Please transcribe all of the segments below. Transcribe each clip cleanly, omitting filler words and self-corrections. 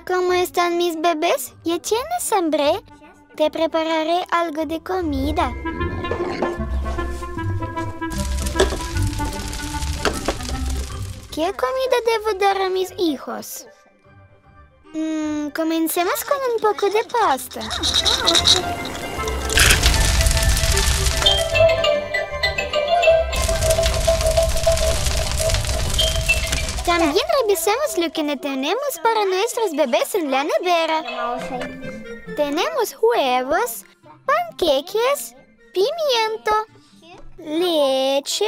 ¿Cómo están mis bebés? ¿Ya tienes hambre? Te prepararé algo de comida. ¿Qué comida debo dar a mis hijos? Comencemos con un poco de pasta. También revisemos lo que tenemos para nuestros bebés en la nevera. Tenemos huevos, panqueques, pimiento, leche,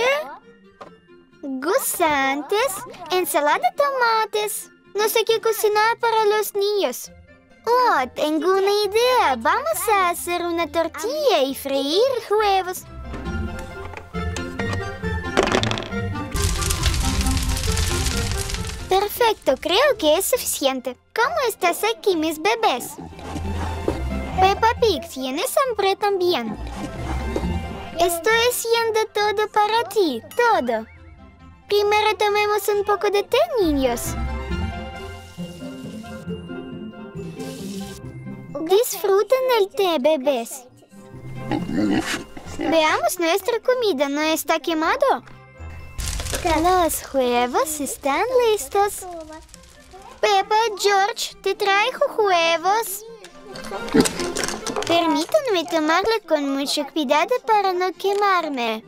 guisantes, ensalada de tomates. No sé qué cocinar para los niños. Oh, tengo una idea. Vamos a hacer una tortilla y freír huevos. Perfecto, creo que es suficiente. ¿Cómo estás aquí, mis bebés? Peppa Pig, ¿tienes hambre también? Estoy haciendo todo para ti, todo. Primero tomemos un poco de té, niños. Disfruten el té, bebés. Veamos nuestra comida, ¿no está quemado? Los huevos están listos. Peppa, George, te traigo huevos. Permítanme tomarlo con mucho cuidado para no quemarme.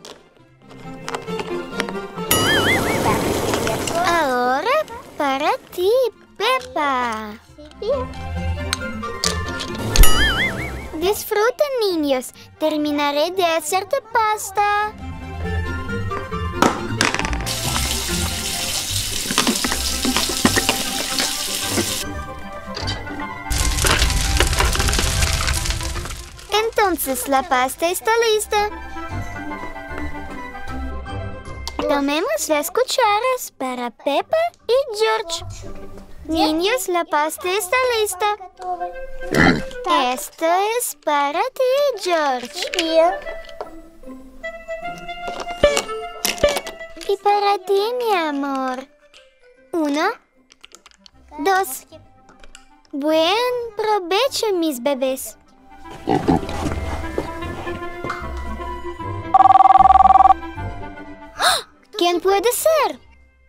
Ahora para ti, Peppa. Disfruten, niños. Terminaré de hacerte pasta. Entonces la pasta está lista. Tomemos las cucharas para Peppa y George. Niños, la pasta está lista. Esto es para ti, George. Y para ti, mi amor. 1, 2. Buen provecho, mis bebés. ¿Quién puede ser?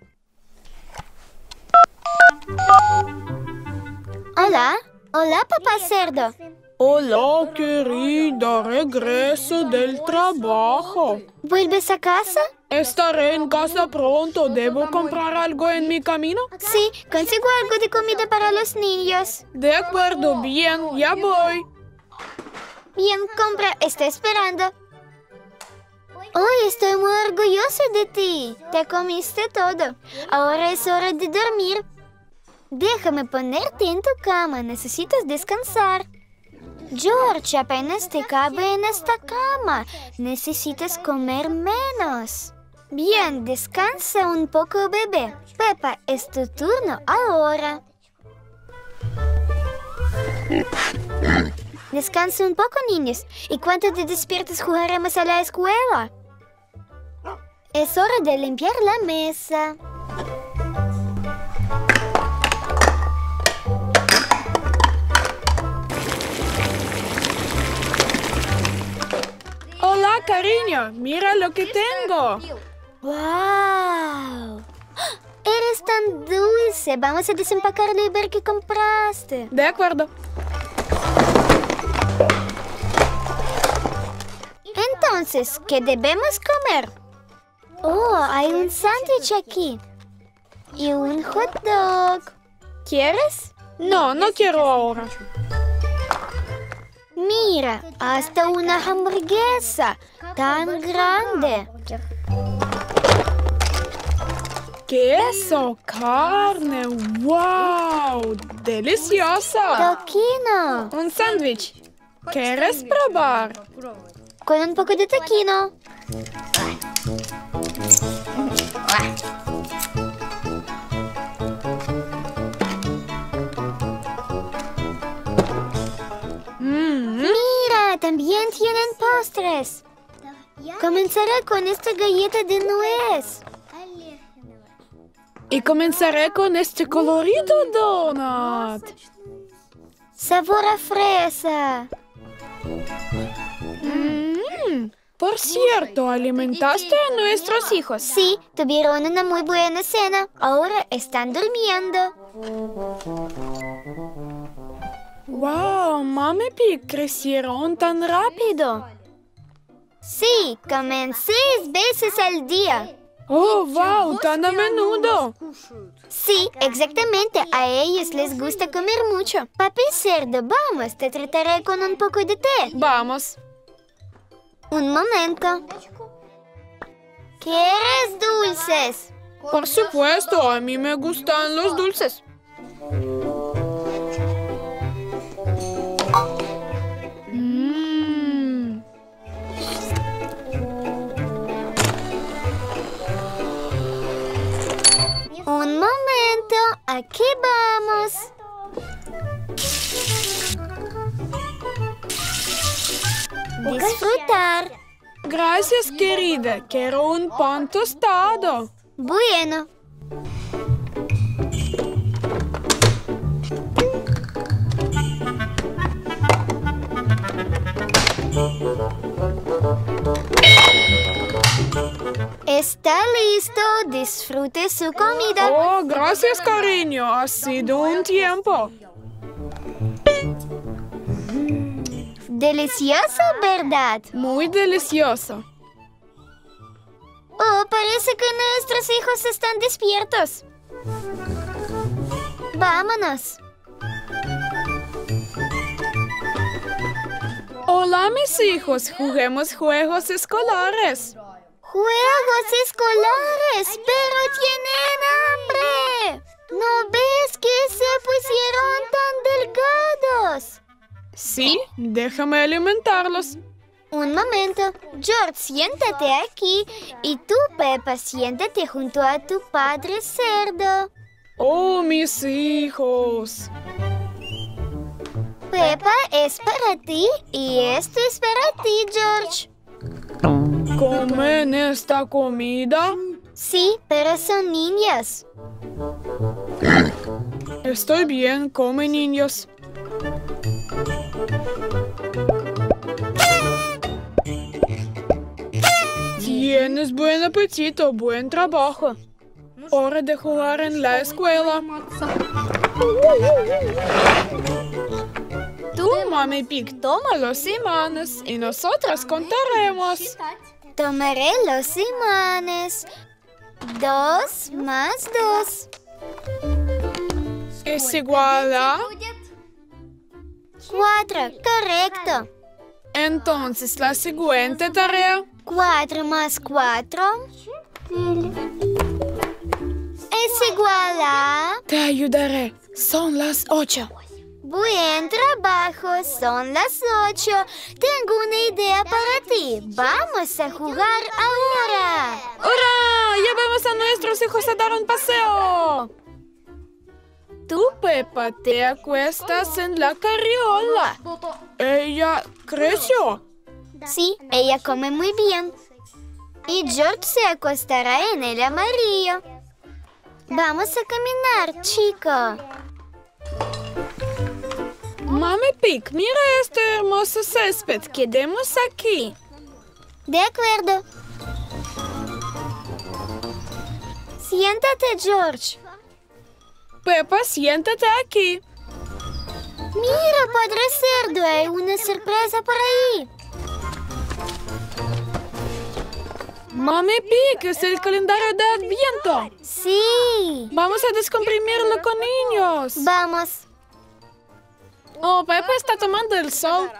Hola, hola, papá cerdo. Hola, querida, regreso del trabajo. ¿Vuelves a casa? Estaré en casa pronto. ¿Debo comprar algo en mi camino? Sí, consigo algo de comida para los niños. De acuerdo, bien, ya voy. Bien, compra, estoy esperando. Hoy estoy muy orgullosa de ti. Te comiste todo. Ahora es hora de dormir. Déjame ponerte en tu cama. Necesitas descansar. George, apenas te cabe en esta cama. Necesitas comer menos. Bien, descansa un poco, bebé. Peppa, es tu turno ahora. Descansa un poco, niños. Y cuando te despiertes jugaremos a la escuela. Es hora de limpiar la mesa. Hola, cariño. Mira lo que tengo. ¡Wow! Eres tan dulce. Vamos a desempacarlo y ver qué compraste. De acuerdo. Entonces, ¿qué debemos comer? Oh, hay un sándwich aquí. Y un hot dog. ¿Quieres? No, no quiero ahora. Mira, hasta una hamburguesa tan grande. Queso, carne, wow, deliciosa. Toquino. Un sándwich. ¿Quieres probar? Con un poco de toquino. Mira, también tienen postres. Comenzaré con esta galleta de nuez. Y comenzaré con este colorido donut. Sabor a fresa. Por cierto, ¿alimentaste a nuestros hijos? Sí, tuvieron una muy buena cena. Ahora están durmiendo. ¡Wow! Mami Pig crecieron tan rápido. Sí, comen 6 veces al día. ¡Oh, wow! ¡Tan a menudo! Sí, exactamente. A ellos les gusta comer mucho. Papi cerdo, vamos, te trataré con un poco de té. Vamos. Un momento. ¿Quieres dulces? Por supuesto, a mí me gustan los dulces. Un momento, aquí vamos. Disfrutar. Gracias, querida. Quiero un pan tostado. Bueno. Está listo. Disfrute su comida. Oh, gracias, cariño. Ha sido un tiempo. Delicioso, ¿verdad? Muy delicioso. Oh, parece que nuestros hijos están despiertos. Vámonos. Hola, mis hijos. Juguemos juegos escolares. Juegos escolares, pero tienen hambre. ¿No ves que se pusieron tan delgados? Sí, déjame alimentarlos. Un momento. George, siéntate aquí. Y tú, Peppa, siéntate junto a tu padre cerdo. Oh, mis hijos. Peppa es para ti y esto es para ti, George. ¿Comen esta comida? Sí, pero son niños. Estoy bien, comen niños. Tienes buen apetito, buen trabajo. Hora de jugar en la escuela. Tú, Mami Pig, toma los imanes y nosotras contaremos. Tomaré los imanes. 2 más 2. ¿Es igual a? 4, correcto. Entonces, la siguiente tarea. 4 más 4 es igual a... Te ayudaré. Son las 8. Buen trabajo, son las 8. Tengo una idea para ti. Vamos a jugar ahora. ¡Hurra! ¡Llevamos a nuestros hijos a dar un paseo! Tú, Peppa, te acuestas en la carriola. Ella creció. Sí, ella come muy bien. Y George se acostará en el amarillo. Vamos a caminar, chico. Mami Pig, mira este hermoso césped. Quedemos aquí. De acuerdo. Siéntate, George. Peppa, siéntate aquí. Mira, padre cerdo, hay una sorpresa por ahí. Mami Pig, es el calendario de Adviento. Sí. Vamos a descomprimirlo con niños. Vamos. Oh, Peppa está tomando el sol.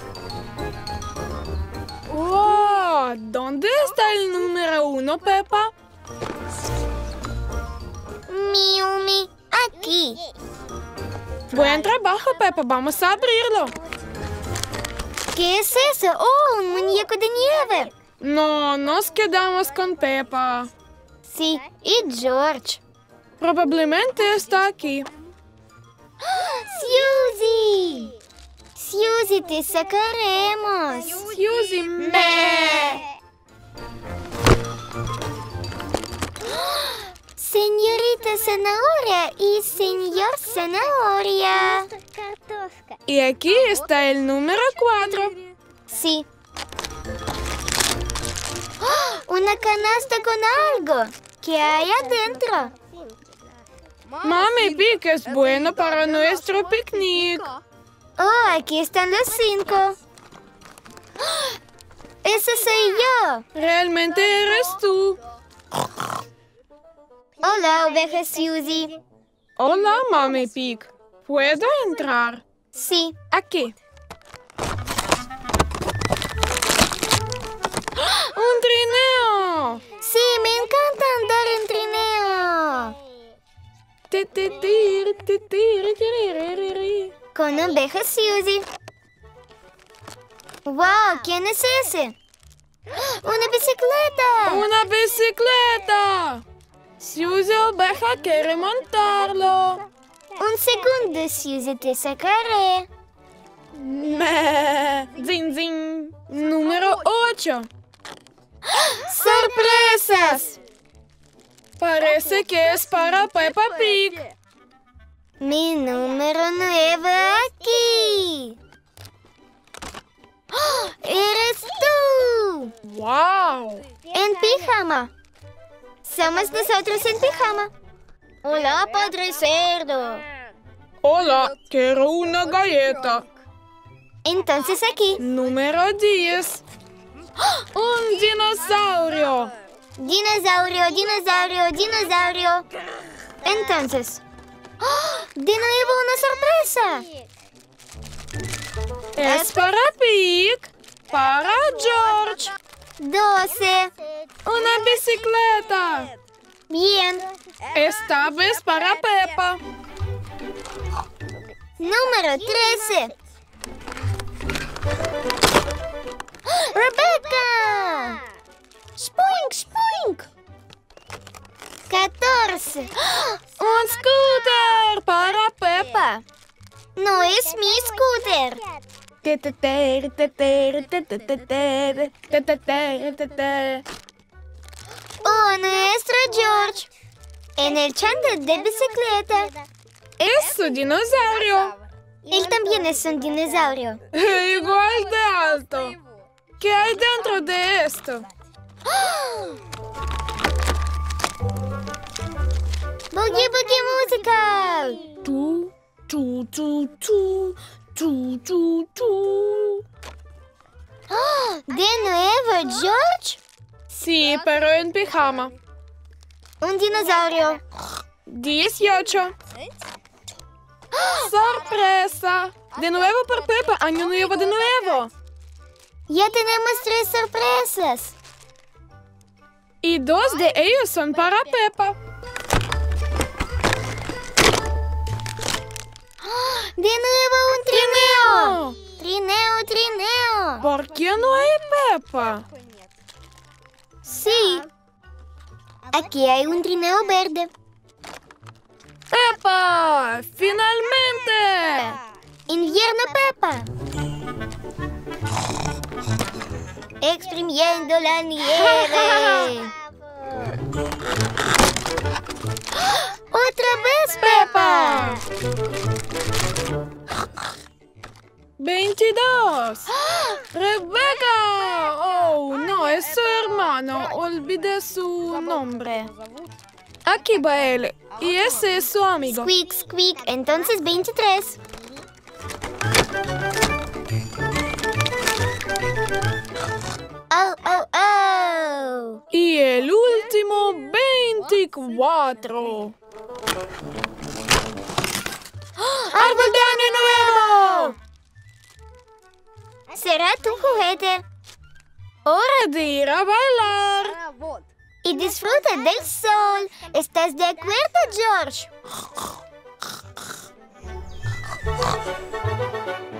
Wow, ¿dónde está el número 1, Peppa? Miumi, aquí. Buen trabajo, Peppa. Vamos a abrirlo. ¿Qué es eso? Oh, un muñeco de nieve. No, nos quedamos con Peppa. Sí, y George. Probablemente está aquí. Susie. Susie, te sacaremos. Susie, me. Señorita Zanahoria y señor Zanahoria. Y aquí está el número 4. Sí. ¡Oh! Una canasta con algo. ¿Qué hay adentro? Mami Pig es bueno para nuestro picnic. Oh, aquí están los 5. ¡Oh! ¡Ese soy yo! Realmente eres tú. Hola, oveja Susie. Hola, Mami Pig. ¿Puedo entrar? Sí. Aquí. ¡Un trineo! Sí, me encanta andar en trineo. Con oveja Susie. ¡Wow! ¿Quién es ese? ¡Una bicicleta! ¡Una bicicleta! Susie Oveja quiere montarlo. Un segundo, Susie, te sacaré. Zin, zin. Número 8. ¡Sorpresas! Parece que es para Peppa Pig. Mi número 9 aquí. ¡Oh! ¡Eres tú! ¡Wow! En pijama. Somos nosotros en pijama. Hola, padre cerdo. Hola, quiero una galleta. Entonces aquí. Número 10. ¡Un dinosaurio! Dinosaurio, dinosaurio, dinosaurio. Entonces. ¡Oh! De nuevo una sorpresa. Es para Pig. Para George. 12. Una bicicleta. Bien. Esta vez para Peppa. Número 13. ¡Rebecca! ¡Spoink, spoink! 14. Un scooter para Peppa. No es mi scooter. Oh, nuestro George. En el chándal de bicicleta. Es su dinosaurio. Él también es un dinosaurio. Igual de alto. ¿Qué hay dentro de esto? Boogie Boogie Musical. Tú, tú, tú, tú, tú, tú, tú. Oh, ¿de nuevo, George? Sí, pero en pijama. Un dinosaurio. 18. ¡Sorpresa! De nuevo por Peppa. Año nuevo de nuevo. Ya tenemos 3 sorpresas. Y 2 de ellos son para Peppa. De nuevo un trineo. Trineo, trineo. ¿Por qué no hay Peppa? Sí. Aquí hay un trineo verde. ¡Peppa! ¡Finalmente! Invierno Peppa. Exprimiendo la nieve. ¡Otra vez Peppa! 22. ¡Rebecca! Oh, no, es su hermano. Olvidé su nombre. Aquí va él. Y ese es su amigo. Squeak, squeak. Entonces 23. Oh, oh, oh. Y el último, 24. ¡Árbol de Año Nuevo! Será tu juguete. Hora de ir a bailar. Y disfruta del sol. ¿Estás de acuerdo, George?